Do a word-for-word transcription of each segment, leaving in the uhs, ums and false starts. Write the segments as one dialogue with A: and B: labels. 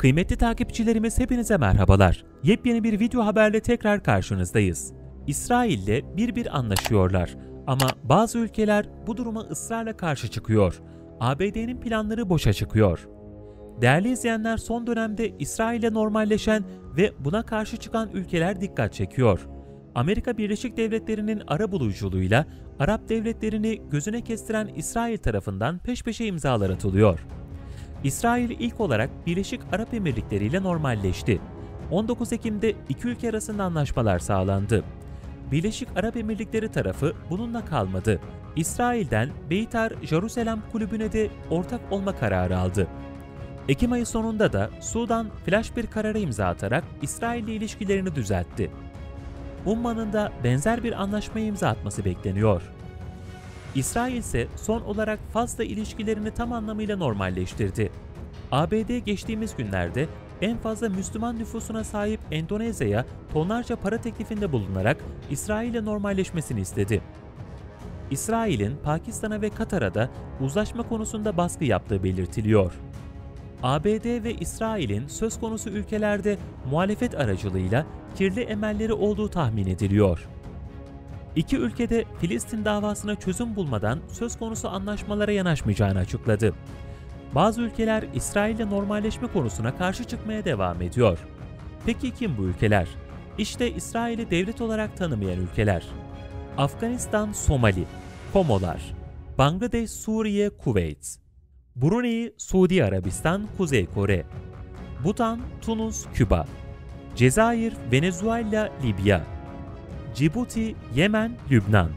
A: Kıymetli takipçilerimiz hepinize merhabalar. Yepyeni bir video haberle tekrar karşınızdayız. İsrail'le bir bir anlaşıyorlar ama bazı ülkeler bu duruma ısrarla karşı çıkıyor. A B D'nin planları boşa çıkıyor. Değerli izleyenler, son dönemde İsrail'le normalleşen ve buna karşı çıkan ülkeler dikkat çekiyor. Amerika Birleşik Devletleri'nin arabuluculuğuyla Arap devletlerini gözüne kestiren İsrail tarafından peş peşe imzalar atılıyor. İsrail ilk olarak Birleşik Arap Emirlikleri ile normalleşti. on dokuz Ekim'de iki ülke arasında anlaşmalar sağlandı. Birleşik Arap Emirlikleri tarafı bununla kalmadı. İsrail'den Beitar Jerusalem kulübüne de ortak olma kararı aldı. Ekim ayı sonunda da Sudan flash bir karara imza atarak İsrail ile ilişkilerini düzeltti. Umman'ın da benzer bir anlaşmaya imza atması bekleniyor. İsrail ise son olarak Fas'la ilişkilerini tam anlamıyla normalleştirdi. A B D geçtiğimiz günlerde en fazla Müslüman nüfusuna sahip Endonezya'ya tonlarca para teklifinde bulunarak İsrail ile normalleşmesini istedi. İsrail'in Pakistan'a ve Katar'a da uzlaşma konusunda baskı yaptığı belirtiliyor. A B D ve İsrail'in söz konusu ülkelerde muhalefet aracılığıyla kirli emelleri olduğu tahmin ediliyor. İki ülkede Filistin davasına çözüm bulmadan söz konusu anlaşmalara yanaşmayacağını açıkladı. Bazı ülkeler İsrail'le normalleşme konusuna karşı çıkmaya devam ediyor. Peki kim bu ülkeler? İşte İsrail'i devlet olarak tanımayan ülkeler. Afganistan, Somali, Komolar, Bangladeş, Suriye, Kuveyt, Brunei, Suudi Arabistan, Kuzey Kore, Butan, Tunus, Küba, Cezayir, Venezuela, Libya, Cibuti, Yemen, Lübnan,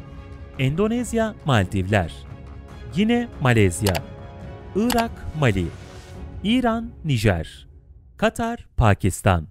A: Endonezya, Maldivler, Gine, Malezya, Irak, Mali, İran, Nijer, Katar, Pakistan.